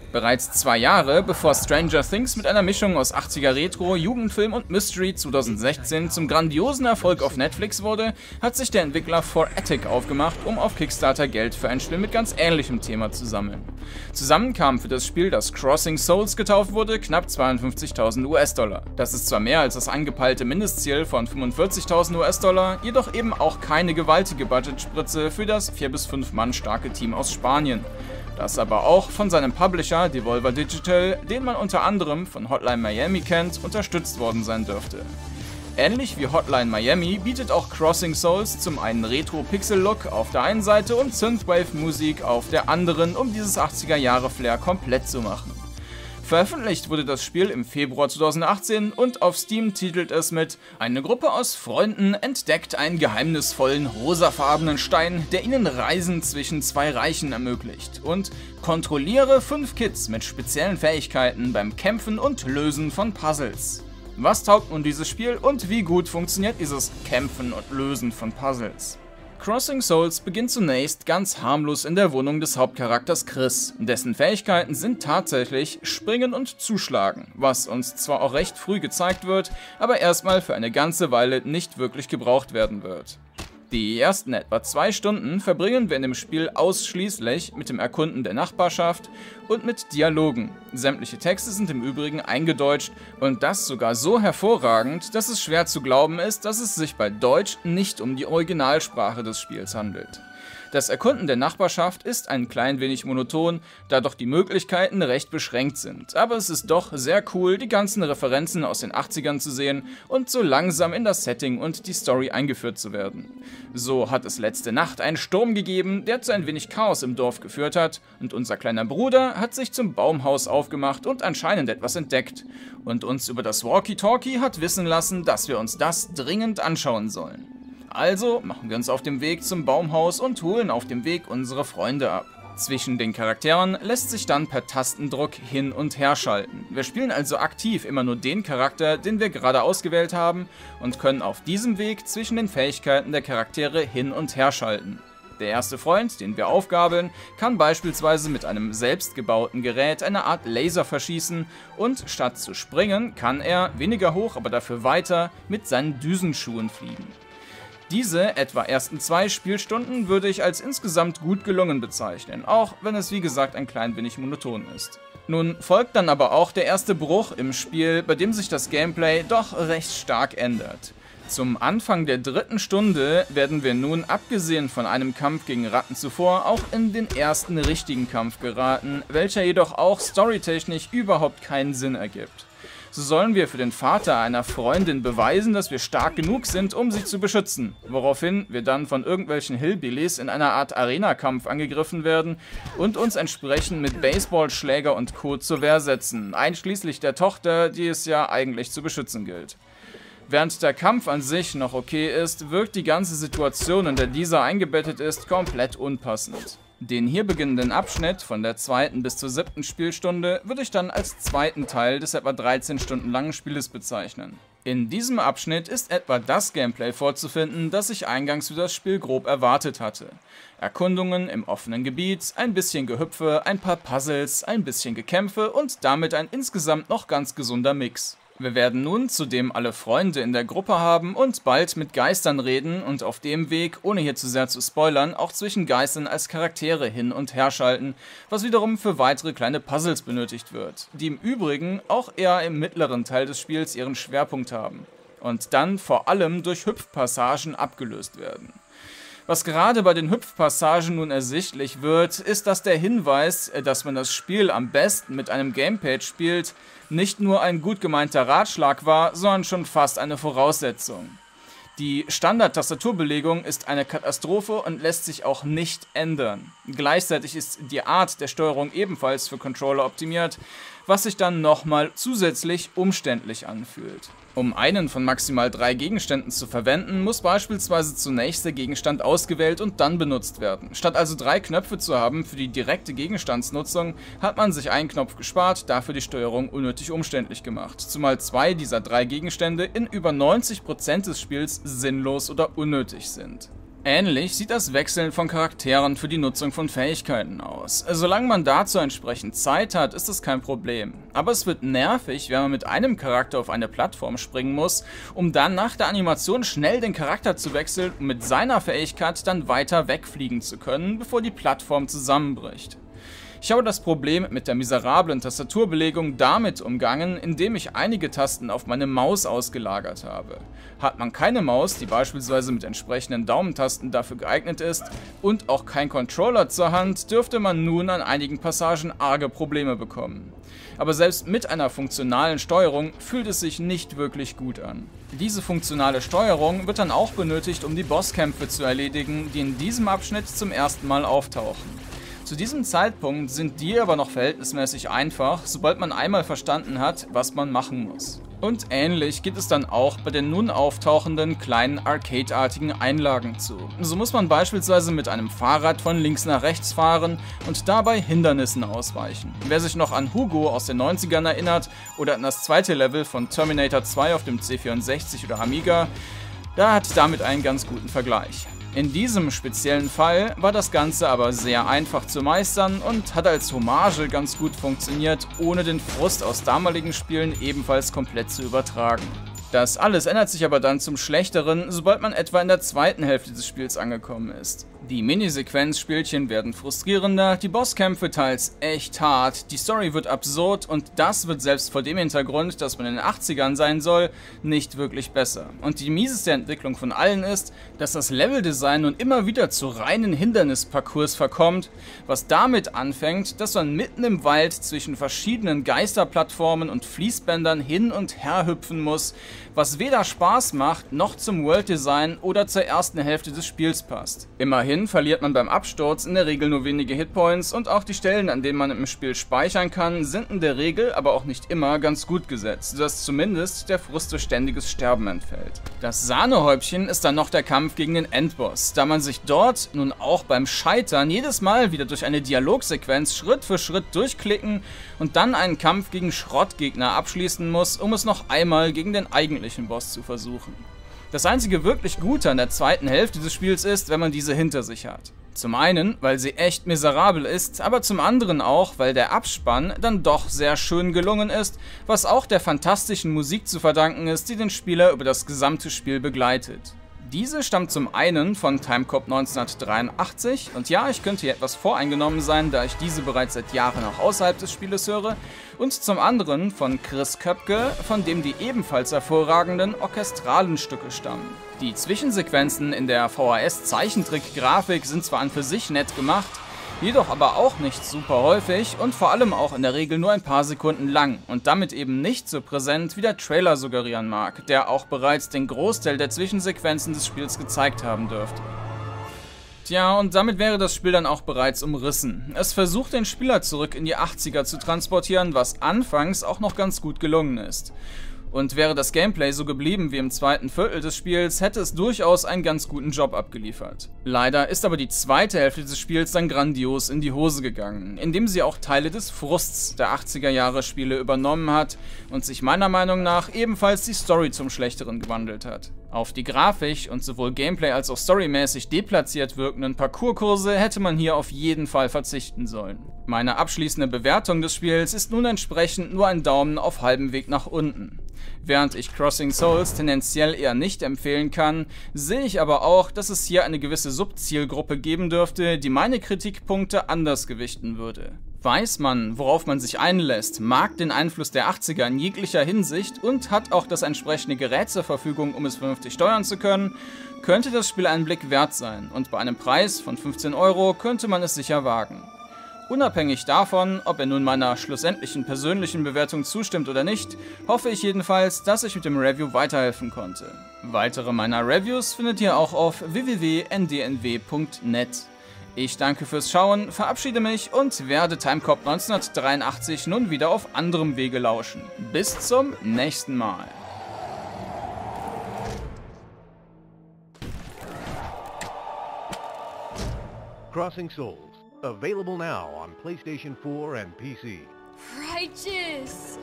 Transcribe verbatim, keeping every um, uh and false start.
Bereits zwei Jahre bevor Stranger Things mit einer Mischung aus achtziger Retro, Jugendfilm und Mystery zweitausendsechzehn zum grandiosen Erfolg auf Netflix wurde, hat sich der Entwickler four Attic aufgemacht, um auf Kickstarter Geld für ein Spiel mit ganz ähnlichem Thema zu sammeln. Zusammen kamen für das Spiel, das Crossing Souls getauft wurde, knapp zweiundfünfzigtausend US-Dollar. Das ist zwar mehr als das angepeilte Mindestziel von fünfundvierzigtausend US-Dollar, jedoch eben auch keine gewaltige Budgetspritze für das vier bis fünf Mann starke Team aus Spanien. Das aber auch von seinem Publisher Devolver Digital, den man unter anderem von Hotline Miami kennt, unterstützt worden sein dürfte. Ähnlich wie Hotline Miami bietet auch Crossing Souls zum einen Retro-Pixel-Look auf der einen Seite und Synthwave-Musik auf der anderen, um dieses achtziger Jahre Flair komplett zu machen. Veröffentlicht wurde das Spiel im Februar zweitausendachtzehn und auf Steam titelt es mit: Eine Gruppe aus Freunden entdeckt einen geheimnisvollen rosafarbenen Stein, der ihnen Reisen zwischen zwei Reichen ermöglicht, und kontrolliere fünf Kids mit speziellen Fähigkeiten beim Kämpfen und Lösen von Puzzles. Was taugt nun dieses Spiel und wie gut funktioniert dieses Kämpfen und Lösen von Puzzles? Crossing Souls beginnt zunächst ganz harmlos in der Wohnung des Hauptcharakters Chris. Dessen Fähigkeiten sind tatsächlich Springen und Zuschlagen, was uns zwar auch recht früh gezeigt wird, aber erstmal für eine ganze Weile nicht wirklich gebraucht werden wird. Die ersten etwa zwei Stunden verbringen wir in dem Spiel ausschließlich mit dem Erkunden der Nachbarschaft und mit Dialogen. Sämtliche Texte sind im Übrigen eingedeutscht und das sogar so hervorragend, dass es schwer zu glauben ist, dass es sich bei Deutsch nicht um die Originalsprache des Spiels handelt. Das Erkunden der Nachbarschaft ist ein klein wenig monoton, da doch die Möglichkeiten recht beschränkt sind, aber es ist doch sehr cool, die ganzen Referenzen aus den achtzigern zu sehen und so langsam in das Setting und die Story eingeführt zu werden. So hat es letzte Nacht einen Sturm gegeben, der zu ein wenig Chaos im Dorf geführt hat, und unser kleiner Bruder hat sich zum Baumhaus aufgemacht und anscheinend etwas entdeckt und uns über das Walkie-Talkie hat wissen lassen, dass wir uns das dringend anschauen sollen. Also machen wir uns auf dem Weg zum Baumhaus und holen auf dem Weg unsere Freunde ab. Zwischen den Charakteren lässt sich dann per Tastendruck hin und her schalten. Wir spielen also aktiv immer nur den Charakter, den wir gerade ausgewählt haben, und können auf diesem Weg zwischen den Fähigkeiten der Charaktere hin und her schalten. Der erste Freund, den wir aufgabeln, kann beispielsweise mit einem selbstgebauten Gerät eine Art Laser verschießen und statt zu springen kann er, weniger hoch, aber dafür weiter, mit seinen Düsenschuhen fliegen. Diese etwa ersten zwei Spielstunden würde ich als insgesamt gut gelungen bezeichnen, auch wenn es wie gesagt ein klein wenig monoton ist. Nun folgt dann aber auch der erste Bruch im Spiel, bei dem sich das Gameplay doch recht stark ändert. Zum Anfang der dritten Stunde werden wir nun, abgesehen von einem Kampf gegen Ratten zuvor, auch in den ersten richtigen Kampf geraten, welcher jedoch auch storytechnisch überhaupt keinen Sinn ergibt. So sollen wir für den Vater einer Freundin beweisen, dass wir stark genug sind, um sie zu beschützen, woraufhin wir dann von irgendwelchen Hillbillies in einer Art Arena-Kampf angegriffen werden und uns entsprechend mit Baseballschläger und Co. zur Wehr setzen, einschließlich der Tochter, die es ja eigentlich zu beschützen gilt. Während der Kampf an sich noch okay ist, wirkt die ganze Situation, in der dieser eingebettet ist, komplett unpassend. Den hier beginnenden Abschnitt von der zweiten bis zur siebten Spielstunde würde ich dann als zweiten Teil des etwa dreizehn Stunden langen Spieles bezeichnen. In diesem Abschnitt ist etwa das Gameplay vorzufinden, das ich eingangs für das Spiel grob erwartet hatte. Erkundungen im offenen Gebiet, ein bisschen Gehüpfe, ein paar Puzzles, ein bisschen Gekämpfe und damit ein insgesamt noch ganz gesunder Mix. Wir werden nun zudem alle Freunde in der Gruppe haben und bald mit Geistern reden und auf dem Weg, ohne hier zu sehr zu spoilern, auch zwischen Geistern als Charaktere hin und her schalten, was wiederum für weitere kleine Puzzles benötigt wird, die im Übrigen auch eher im mittleren Teil des Spiels ihren Schwerpunkt haben und dann vor allem durch Hüpfpassagen abgelöst werden. Was gerade bei den Hüpfpassagen nun ersichtlich wird, ist, dass der Hinweis, dass man das Spiel am besten mit einem Gamepad spielt, nicht nur ein gut gemeinter Ratschlag war, sondern schon fast eine Voraussetzung. Die Standard-Tastaturbelegung ist eine Katastrophe und lässt sich auch nicht ändern. Gleichzeitig ist die Art der Steuerung ebenfalls für Controller optimiert, was sich dann nochmal zusätzlich umständlich anfühlt. Um einen von maximal drei Gegenständen zu verwenden, muss beispielsweise zunächst der Gegenstand ausgewählt und dann benutzt werden. Statt also drei Knöpfe zu haben für die direkte Gegenstandsnutzung, hat man sich einen Knopf gespart, dafür die Steuerung unnötig umständlich gemacht, zumal zwei dieser drei Gegenstände in über neunzig Prozent des Spiels sinnlos oder unnötig sind. Ähnlich sieht das Wechseln von Charakteren für die Nutzung von Fähigkeiten aus. Solange man dazu entsprechend Zeit hat, ist es kein Problem. Aber es wird nervig, wenn man mit einem Charakter auf eine Plattform springen muss, um dann nach der Animation schnell den Charakter zu wechseln und mit seiner Fähigkeit dann weiter wegfliegen zu können, bevor die Plattform zusammenbricht. Ich habe das Problem mit der miserablen Tastaturbelegung damit umgangen, indem ich einige Tasten auf meine Maus ausgelagert habe. Hat man keine Maus, die beispielsweise mit entsprechenden Daumentasten dafür geeignet ist, und auch kein Controller zur Hand, dürfte man nun an einigen Passagen arge Probleme bekommen. Aber selbst mit einer funktionalen Steuerung fühlt es sich nicht wirklich gut an. Diese funktionale Steuerung wird dann auch benötigt, um die Bosskämpfe zu erledigen, die in diesem Abschnitt zum ersten Mal auftauchen. Zu diesem Zeitpunkt sind die aber noch verhältnismäßig einfach, sobald man einmal verstanden hat, was man machen muss. Und ähnlich geht es dann auch bei den nun auftauchenden kleinen Arcade-artigen Einlagen zu. So muss man beispielsweise mit einem Fahrrad von links nach rechts fahren und dabei Hindernissen ausweichen. Wer sich noch an Hugo aus den neunzigern erinnert oder an das zweite Level von Terminator zwei auf dem C vierundsechzig oder Amiga, der hat damit einen ganz guten Vergleich. In diesem speziellen Fall war das Ganze aber sehr einfach zu meistern und hat als Hommage ganz gut funktioniert, ohne den Frust aus damaligen Spielen ebenfalls komplett zu übertragen. Das alles ändert sich aber dann zum Schlechteren, sobald man etwa in der zweiten Hälfte des Spiels angekommen ist. Die Minisequenzspielchen werden frustrierender, die Bosskämpfe teils echt hart, die Story wird absurd und das wird selbst vor dem Hintergrund, dass man in den achtzigern sein soll, nicht wirklich besser. Und die mieseste Entwicklung von allen ist, dass das Leveldesign nun immer wieder zu reinen Hindernisparcours verkommt, was damit anfängt, dass man mitten im Wald zwischen verschiedenen Geisterplattformen und Fließbändern hin und her hüpfen muss, was weder Spaß macht, noch zum Worlddesign oder zur ersten Hälfte des Spiels passt. Immerhin verliert man beim Absturz in der Regel nur wenige Hitpoints und auch die Stellen, an denen man im Spiel speichern kann, sind in der Regel, aber auch nicht immer, ganz gut gesetzt, sodass zumindest der Frust durch ständiges Sterben entfällt. Das Sahnehäubchen ist dann noch der Kampf gegen den Endboss, da man sich dort nun auch beim Scheitern jedes Mal wieder durch eine Dialogsequenz Schritt für Schritt durchklicken und dann einen Kampf gegen Schrottgegner abschließen muss, um es noch einmal gegen den eigentlichen Boss zu versuchen. Das einzige wirklich Gute an der zweiten Hälfte des Spiels ist, wenn man diese hinter sich hat. Zum einen, weil sie echt miserabel ist, aber zum anderen auch, weil der Abspann dann doch sehr schön gelungen ist, was auch der fantastischen Musik zu verdanken ist, die den Spieler über das gesamte Spiel begleitet. Diese stammt zum einen von Timecop neunzehnhundertdreiundachtzig und ja, ich könnte hier etwas voreingenommen sein, da ich diese bereits seit Jahren auch außerhalb des Spieles höre, und zum anderen von Chris Köpke, von dem die ebenfalls hervorragenden orchestralen Stücke stammen. Die Zwischensequenzen in der V H S-Zeichentrick-Grafik sind zwar an für sich nett gemacht, jedoch aber auch nicht super häufig und vor allem auch in der Regel nur ein paar Sekunden lang und damit eben nicht so präsent, wie der Trailer suggerieren mag, der auch bereits den Großteil der Zwischensequenzen des Spiels gezeigt haben dürfte. Tja, und damit wäre das Spiel dann auch bereits umrissen. Es versucht, den Spieler zurück in die achtziger zu transportieren, was anfangs auch noch ganz gut gelungen ist. Und wäre das Gameplay so geblieben wie im zweiten Viertel des Spiels, hätte es durchaus einen ganz guten Job abgeliefert. Leider ist aber die zweite Hälfte des Spiels dann grandios in die Hose gegangen, indem sie auch Teile des Frusts der achtziger Jahre Spiele übernommen hat und sich meiner Meinung nach ebenfalls die Story zum Schlechteren gewandelt hat. Auf die grafisch und sowohl Gameplay als auch storymäßig deplatziert wirkenden Parcourskurse hätte man hier auf jeden Fall verzichten sollen. Meine abschließende Bewertung des Spiels ist nun entsprechend nur ein Daumen auf halbem Weg nach unten. Während ich Crossing Souls tendenziell eher nicht empfehlen kann, sehe ich aber auch, dass es hier eine gewisse Subzielgruppe geben dürfte, die meine Kritikpunkte anders gewichten würde. Weiß man, worauf man sich einlässt, mag den Einfluss der achtziger in jeglicher Hinsicht und hat auch das entsprechende Gerät zur Verfügung, um es vernünftig steuern zu können, könnte das Spiel einen Blick wert sein und bei einem Preis von fünfzehn Euro könnte man es sicher wagen. Unabhängig davon, ob er nun meiner schlussendlichen persönlichen Bewertung zustimmt oder nicht, hoffe ich jedenfalls, dass ich mit dem Review weiterhelfen konnte. Weitere meiner Reviews findet ihr auch auf w w w punkt n d n w punkt net. Ich danke fürs Schauen, verabschiede mich und werde Timecop neunzehnhundertdreiundachtzig nun wieder auf anderem Wege lauschen. Bis zum nächsten Mal. Crossing Souls, available now on PlayStation four and P C. Righteous!